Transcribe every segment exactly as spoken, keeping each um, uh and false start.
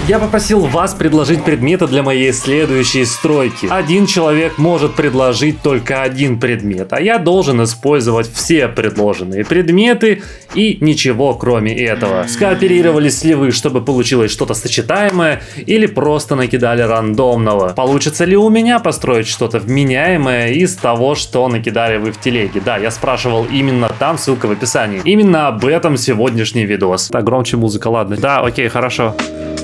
Я попросил вас предложить предметы для моей следующей стройки. Один человек может предложить только один предмет, а я должен использовать все предложенные предметы и ничего кроме этого. Скооперировались ли вы, чтобы получилось что-то сочетаемое, или просто накидали рандомного? Получится ли у меня построить что-то вменяемое из того, что накидали вы в телеге? Да, я спрашивал именно там, ссылка в описании. Именно об этом сегодняшний видос. Так, громче музыка, ладно. Да, окей, хорошо.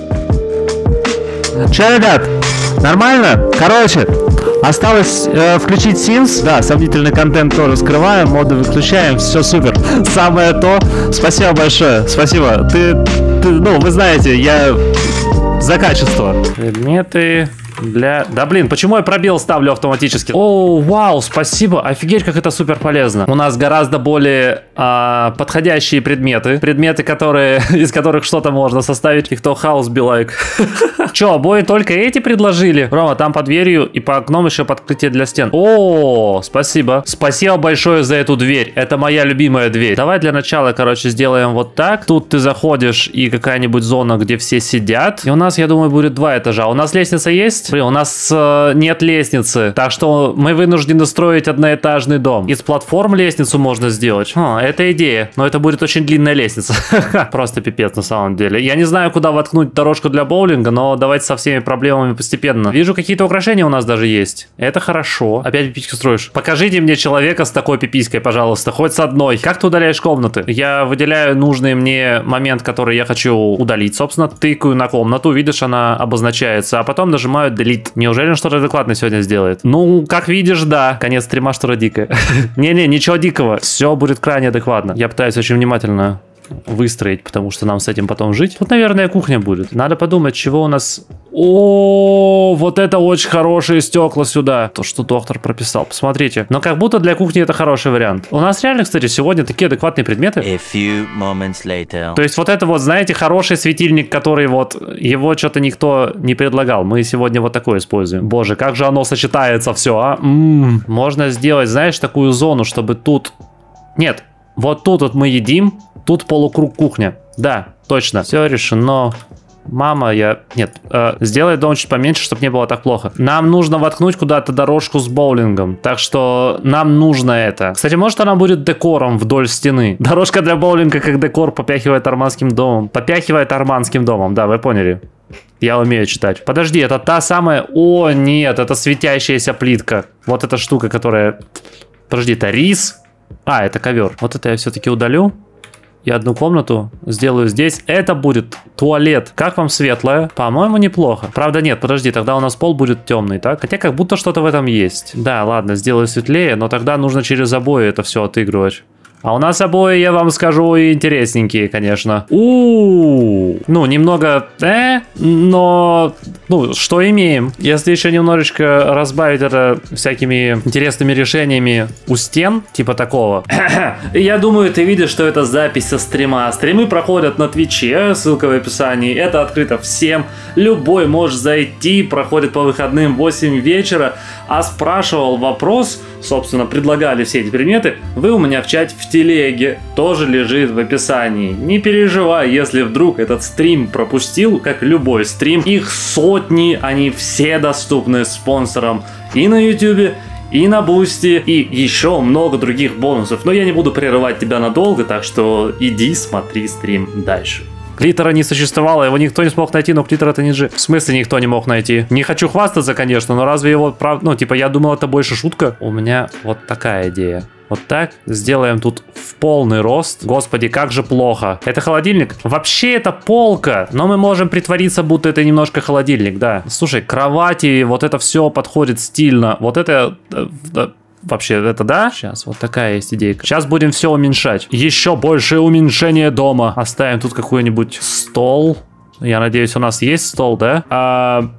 Че, ребят, нормально? Короче, осталось э, включить Sims. Да, сомнительный контент тоже скрываем, моды выключаем, все супер. Самое то. Спасибо большое, спасибо. Ты, ты, ну, вы знаете, я за качество. Предметы для... Да блин, почему я пробел ставлю автоматически? О, вау, спасибо. Офигеть, как это супер полезно. У нас гораздо более а, подходящие предметы. Предметы, которые, из которых что-то можно составить. И кто хаус be like. Че, обои только эти предложили? Рома, там под дверью и по окном еще подкрытие для стен. О, спасибо. Спасибо большое за эту дверь. Это моя любимая дверь. Давай для начала, короче, сделаем вот так. Тут ты заходишь и какая-нибудь зона, где все сидят. И у нас, я думаю, будет два этажа. У нас лестница есть? Блин, у нас э, нет лестницы, так что мы вынуждены строить одноэтажный дом. Из платформ лестницу можно сделать. О, это идея, но это будет очень длинная лестница. Просто пипец на самом деле. Я не знаю, куда воткнуть дорожку для боулинга, но давайте со всеми проблемами постепенно. Вижу, какие-то украшения у нас даже есть. Это хорошо. Опять пипиську строишь. Покажите мне человека с такой пиписькой, пожалуйста, хоть с одной. Как ты удаляешь комнаты? Я выделяю нужный мне момент, который я хочу удалить, собственно, тыкаю на комнату, видишь, она обозначается, а потом нажимаю Delete. Неужели он что-то адекватное сегодня сделает? Ну, как видишь, да. Конец стрима, что-то дикое. Не-не, ничего дикого. Все будет крайне адекватно. Я пытаюсь очень внимательно выстроить, потому что нам с этим потом жить. Тут, наверное, кухня будет. Надо подумать, чего у нас... О, вот это очень хорошие стекла сюда. То, что доктор прописал. Посмотрите. Но как будто для кухни это хороший вариант. У нас реально, кстати, сегодня такие адекватные предметы. A few moments later. То есть вот это вот, знаете, хороший светильник, который вот... Его что-то никто не предлагал. Мы сегодня вот такое используем. Боже, как же оно сочетается все, а? М-м-м. Можно сделать, знаешь, такую зону, чтобы тут... Нет, вот тут вот мы едим. Тут полукруг кухня. Да, точно. Все решено. Мама, я... Нет, э, сделай дом чуть поменьше, чтобы не было так плохо. Нам нужно воткнуть куда-то дорожку с боулингом. Так что нам нужно это. Кстати, может она будет декором вдоль стены. Дорожка для боулинга как декор попяхивает арманским домом. Попяхивает арманским домом, да, вы поняли. Я умею читать. Подожди, это та самая... О, нет, это светящаяся плитка. Вот эта штука, которая... Подожди, это рис? А, это ковер. Вот это я все-таки удалю. Я одну комнату сделаю здесь. Это будет туалет. Как вам светлое? По-моему, неплохо. Правда, нет, подожди, тогда у нас пол будет темный, так? Хотя как будто что-то в этом есть. Да, ладно, сделаю светлее, но тогда нужно через обои это все отыгрывать. А у нас обои, я вам скажу, интересненькие, конечно. У-у-у. Ну, немного, э, но, ну, что имеем? Если еще немножечко разбавить это всякими интересными решениями у стен, типа такого. Я думаю, ты видишь, что это запись со стрима. Стримы проходят на Твиче, ссылка в описании. Это открыто всем. Любой может зайти, проходит по выходным в восемь вечера. А спрашивал вопрос, собственно, предлагали все эти предметы, вы у меня в чате в телеге, тоже лежит в описании. Не переживай, если вдруг этот стрим пропустил, как любой стрим, их сотни, они все доступны спонсорам и на ютубе, и на бусти, и еще много других бонусов. Но я не буду прерывать тебя надолго, так что иди смотри стрим дальше. Клитора не существовало, его никто не смог найти, но клитор это не джи. В смысле никто не мог найти? Не хочу хвастаться, конечно, но разве его, прав... ну, типа, я думал, это больше шутка. У меня вот такая идея. Вот так. Сделаем тут в полный рост. Господи, как же плохо. Это холодильник? Вообще это полка, но мы можем притвориться, будто это немножко холодильник, да. Слушай, кровати, вот это все подходит стильно. Вот это... Вообще, это да? Сейчас, вот такая есть идейка. Сейчас будем все уменьшать. Еще большее уменьшение дома. Оставим тут какой-нибудь стол. Я надеюсь, у нас есть стол, да? А...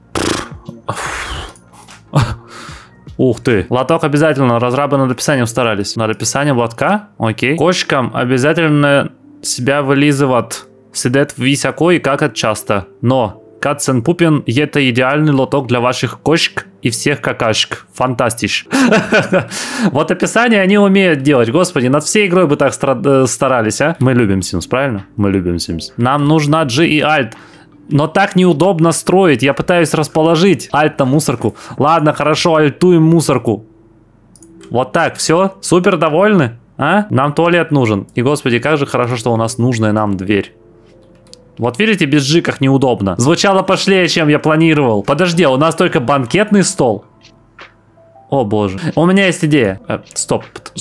Ух ты. Лоток обязательно. Разрабы над описанием старались. Над описанием лотка? Окей. Кошкам обязательно себя вылизывать. Сидеть високо и какать часто. Но... Катсен Пупин – это идеальный лоток для ваших кошек и всех какашек. Фантастич. Вот описание они умеют делать. Господи, над всей игрой бы так старались, а? Мы любим Sims, правильно? Мы любим Sims. Нам нужна G и Alt. Но так неудобно строить. Я пытаюсь расположить. Альт на мусорку. Ладно, хорошо, альтуем мусорку. Вот так, все? Супер довольны? А? Нам туалет нужен. И, господи, как же хорошо, что у нас нужная нам дверь. Вот видите, без жиках неудобно. Звучало пошлее, чем я планировал. Подожди, у нас только банкетный стол? О, боже. У меня есть идея. Э, стоп.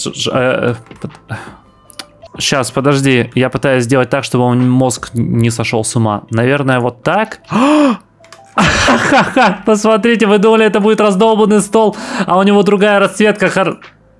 Сейчас, подожди. Я пытаюсь сделать так, чтобы мозг не сошел с ума. Наверное, вот так. Посмотрите, вы думали, это будет раздолбанный стол, а у него другая расцветка. Хор...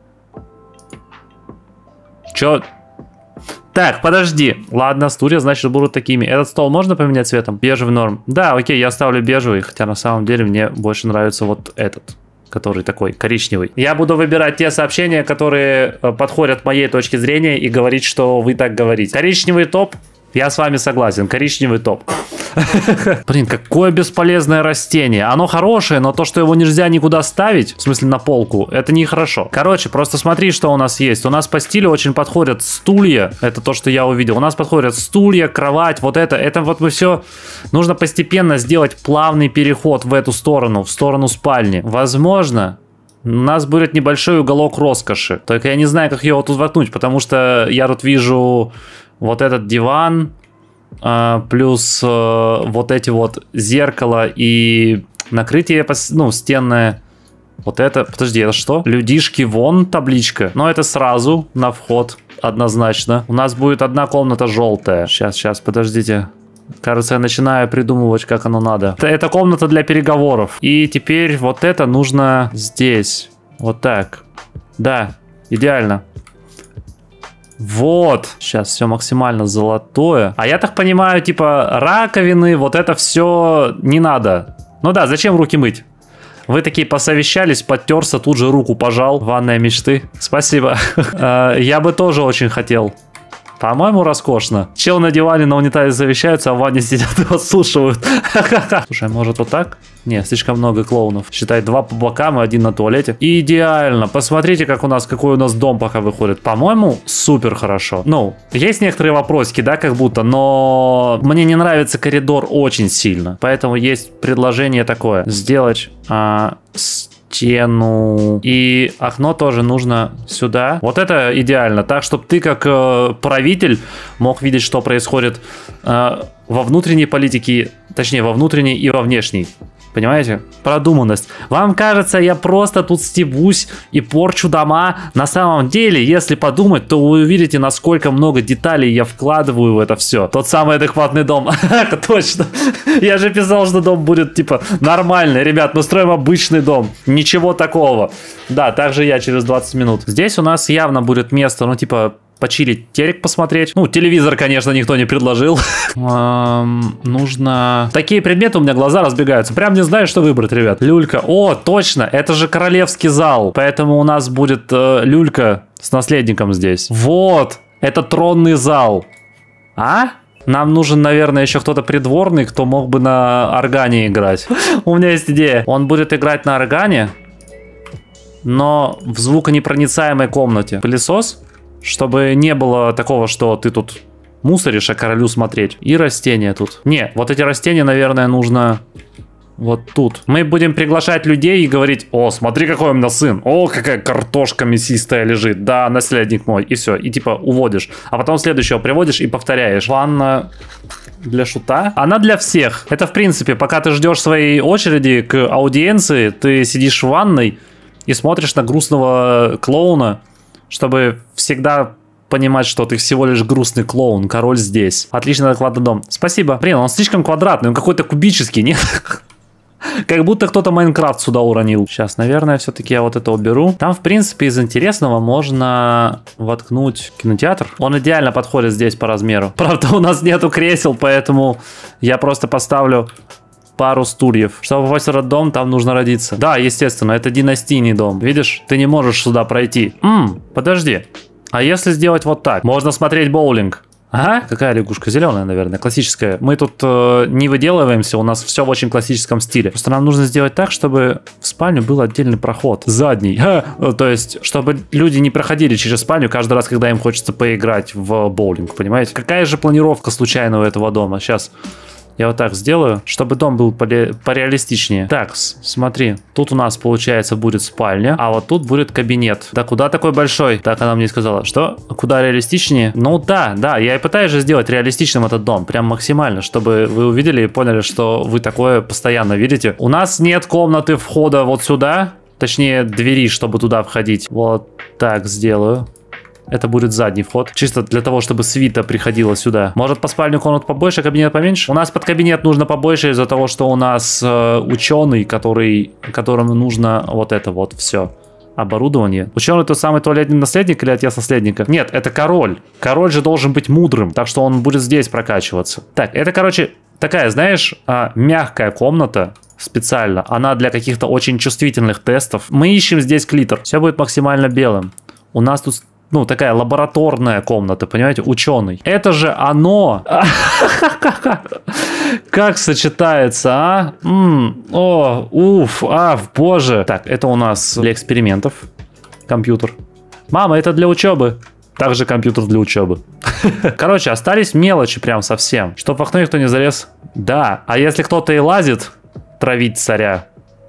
Чё? Так, подожди. Ладно, стулья, значит, будут такими. Этот стол можно поменять цветом? Бежевый норм. Да, окей, я ставлю бежевый. Хотя на самом деле мне больше нравится вот этот, который такой коричневый. Я буду выбирать те сообщения, которые подходят моей точке зрения, и говорить, что вы так говорите. Коричневый топ. Я с вами согласен. Коричневый топ. Блин, какое бесполезное растение. Оно хорошее, но то, что его нельзя никуда ставить, в смысле на полку, это нехорошо. Короче, просто смотри, что у нас есть. У нас по стилю очень подходят стулья. Это то, что я увидел. У нас подходят стулья, кровать, вот это. Это вот мы все... Нужно постепенно сделать плавный переход в эту сторону, в сторону спальни. Возможно... У нас будет небольшой уголок роскоши. Только я не знаю, как его тут воткнуть, потому что я тут вижу вот этот диван, э, плюс э, вот эти вот зеркало и накрытие, ну, стенное. Вот это, подожди, это что? Людишки вон табличка. Но это сразу на вход, однозначно. У нас будет одна комната желтая. Сейчас, сейчас, подождите. Кажется, я начинаю придумывать, как оно надо. Это, это комната для переговоров. И теперь вот это нужно здесь. Вот так. Да, идеально. Вот. Сейчас все максимально золотое. А я так понимаю, типа раковины, вот это все не надо. Ну да, зачем руки мыть? Вы такие посовещались, подтерся, тут же руку пожал. Ванная мечты. Спасибо. Я бы тоже очень хотел. По-моему, роскошно. Чел на диване на унитазе завещаются, а в ванне сидят и подслушивают. Слушай, может вот так? Не, слишком много клоунов. Считай, два по бокам и один на туалете. Идеально. Посмотрите, как у нас, какой у нас дом пока выходит. По-моему, супер хорошо. Ну, есть некоторые вопросики, да, как будто, но мне не нравится коридор очень сильно. Поэтому есть предложение такое. Сделать... А, стену. И окно тоже нужно сюда. Вот это идеально. Так, чтобы ты как э, правитель мог видеть, что происходит э, во внутренней политике, точнее, во внутренней и во внешней. Понимаете? Продуманность. Вам кажется, я просто тут стебусь и порчу дома. На самом деле, если подумать, то вы увидите, насколько много деталей я вкладываю в это все. Тот самый адекватный дом. Точно. Я же писал, что дом будет, типа, нормальный. Ребят, мы строим обычный дом. Ничего такого. Да, также я через двадцать минут. Здесь у нас явно будет место, ну, типа... Почилить, телек посмотреть. Ну, телевизор, конечно, никто не предложил. Эм, нужно... Такие предметы у меня глаза разбегаются. Прям не знаю, что выбрать, ребят. Люлька. О, точно, это же королевский зал. Поэтому у нас будет э, люлька с наследником здесь. Вот, это тронный зал. А? Нам нужен, наверное, еще кто-то придворный, кто мог бы на органе играть. У меня есть идея. Он будет играть на органе, но в звуконепроницаемой комнате. Пылесос? Чтобы не было такого, что ты тут мусоришь, а королю смотреть. И растения тут. Не, вот эти растения, наверное, нужно вот тут. Мы будем приглашать людей и говорить: о, смотри, какой у меня сын. О, какая картошка мясистая лежит. Да, наследник мой. И все. И типа уводишь. А потом следующего приводишь и повторяешь. Ванна для шута. Она для всех. Это, в принципе, пока ты ждешь своей очереди к аудиенции, ты сидишь в ванной и смотришь на грустного клоуна, чтобы всегда понимать, что ты всего лишь грустный клоун, король здесь. Отличный адекватный дом. Спасибо. Блин, он слишком квадратный, он какой-то кубический, нет? Как будто кто-то Майнкрафт сюда уронил. Сейчас, наверное, все-таки я вот это уберу. Там, в принципе, из интересного можно воткнуть кинотеатр. Он идеально подходит здесь по размеру. Правда, у нас нету кресел, поэтому я просто поставлю пару стульев. Чтобы попасть в этот дом, там нужно родиться. Да, естественно, это династийный дом. Видишь, ты не можешь сюда пройти. Ммм, подожди. А если сделать вот так? Можно смотреть боулинг. Ага, какая лягушка? Зеленая, наверное, классическая. Мы тут э, не выделываемся, у нас все в очень классическом стиле. Просто нам нужно сделать так, чтобы в спальню был отдельный проход. Задний. Ха! То есть, чтобы люди не проходили через спальню каждый раз, когда им хочется поиграть в боулинг, понимаете? Какая же планировка случайно у этого дома? Сейчас... Я вот так сделаю, чтобы дом был пореалистичнее. Так, смотри, тут у нас, получается, будет спальня, а вот тут будет кабинет. Да куда такой большой? Так она мне сказала. Что? Куда реалистичнее? Ну да, да, я и пытаюсь же сделать реалистичным этот дом. Прям максимально, чтобы вы увидели и поняли, что вы такое постоянно видите. У нас нет комнаты входа вот сюда. Точнее, двери, чтобы туда входить. Вот так сделаю. Это будет задний вход. Чисто для того, чтобы свита приходила сюда. Может, по спальню комнат побольше, кабинет поменьше? У нас под кабинет нужно побольше из-за того, что у нас э, ученый, который, которому нужно вот это вот все. Оборудование. Ученый тот самый туалетный наследник или отец наследника? Нет, это король. Король же должен быть мудрым, так что он будет здесь прокачиваться. Так, это, короче, такая, знаешь, э, мягкая комната. Специально. Она для каких-то очень чувствительных тестов. Мы ищем здесь клитор. Все будет максимально белым. У нас тут... Ну, такая лабораторная комната, понимаете, ученый. Это же оно. Как сочетается, а? О, уф, а, боже. Так, это у нас для экспериментов. Компьютер. Мама, это для учебы. Также компьютер для учебы. Короче, остались мелочи прям совсем. Чтоб в окно никто не залез. Да, а если кто-то и лазит травить царя,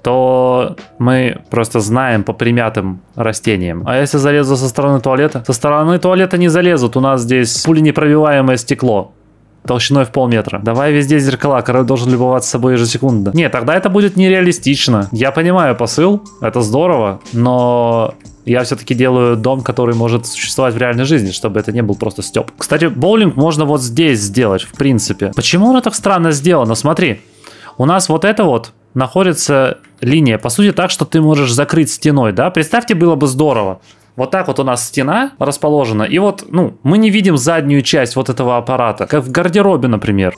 то мы просто знаем по примятым растениям. А если залезу со стороны туалета? Со стороны туалета не залезут. У нас здесь пуленепробиваемое стекло. Толщиной в полметра. Давай везде зеркала. Король должен любоваться собой ежесекундно. Нет, тогда это будет нереалистично. Я понимаю посыл. Это здорово. Но... я все-таки делаю дом, который может существовать в реальной жизни, чтобы это не был просто стёб. Кстати, боулинг можно вот здесь сделать, в принципе. Почему оно так странно сделано? Смотри. У нас вот это вот находится линия, по сути, так, что ты можешь закрыть стеной, да? Представьте, было бы здорово. Вот так вот у нас стена расположена, и вот, ну, мы не видим заднюю часть вот этого аппарата, как в гардеробе, например.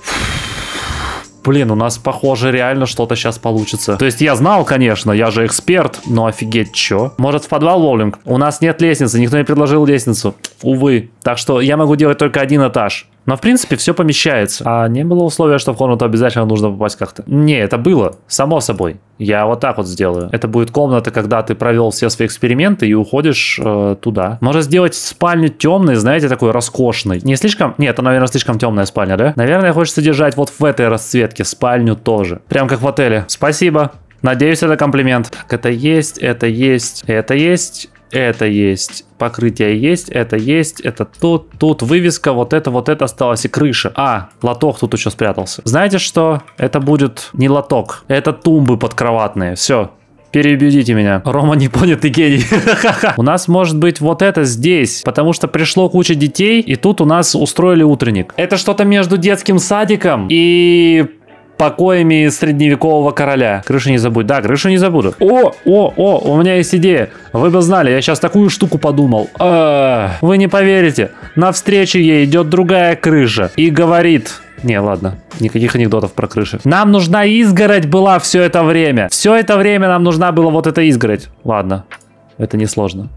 Блин, у нас, похоже, реально что-то сейчас получится. То есть я знал, конечно, я же эксперт, но офигеть, чё? Может, в подвал боулинг? У нас нет лестницы, никто не предложил лестницу. Увы. Так что я могу делать только один этаж. Но, в принципе, все помещается. А не было условия, что в комнату обязательно нужно попасть как-то? Не, это было. Само собой. Я вот так вот сделаю. Это будет комната, когда ты провел все свои эксперименты и уходишь э, туда. Можно сделать спальню темной, знаете, такой роскошной. Не слишком... Нет, это, наверное, слишком темная спальня, да? Наверное, хочется держать вот в этой расцветке спальню тоже. Прям как в отеле. Спасибо. Надеюсь, это комплимент. Так, это есть, это есть, это есть... Это есть, покрытие есть, это есть, это тут, тут вывеска, вот это, вот это осталось и крыша. А, лоток тут еще спрятался. Знаете что? Это будет не лоток, это тумбы подкроватные. Все, переубедите меня. Рома непонятый гений. У нас может быть вот это здесь, потому что пришло куча детей, и тут у нас устроили утренник. Это что-то между детским садиком и... покоями средневекового короля. Крышу не забудь. Да, крышу не забуду. О, о, о, у меня есть идея. Вы бы знали, я сейчас такую штуку подумал. А, вы не поверите. Навстречу ей идет другая крыша и говорит... Не, ладно, никаких анекдотов про крыши. Нам нужна изгородь была все это время. Все это время нам нужна была вот эта изгородь. Ладно, это несложно.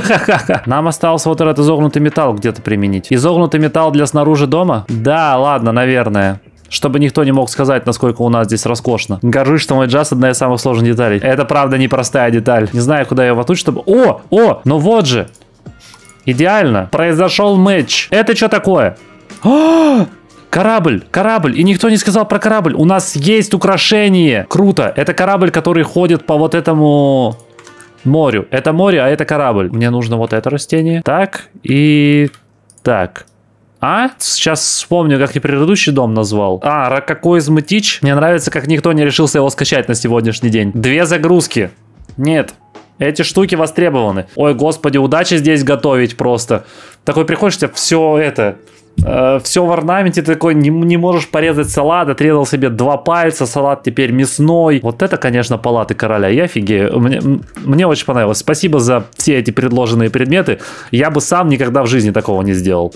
Нам остался вот этот изогнутый металл где-то применить. Изогнутый металл для снаружи дома? Да, ладно, наверное. Чтобы никто не мог сказать, насколько у нас здесь роскошно. Горжусь, что мой джаз одна из самых сложных деталей. Это правда непростая деталь. Не знаю, куда ее воткнуть, чтобы... О, о, ну вот же. Идеально. Произошел матч. Это что такое? О, корабль, корабль. И никто не сказал про корабль. У нас есть украшение. Круто. Это корабль, который ходит по вот этому морю. Это море, а это корабль. Мне нужно вот это растение. Так и так. А? Сейчас вспомню, как я предыдущий дом назвал. А, ракокоизматич. Мне нравится, как никто не решился его скачать на сегодняшний день. Две загрузки. Нет. Эти штуки востребованы. Ой, господи, удачи здесь готовить просто. Такой приходишь, тебе все это... Э, все в орнаменте, ты такой не, не можешь порезать салат, отрезал себе два пальца, салат теперь мясной. Вот это, конечно, палаты короля. Я офигею. Мне, мне очень понравилось. Спасибо за все эти предложенные предметы. Я бы сам никогда в жизни такого не сделал.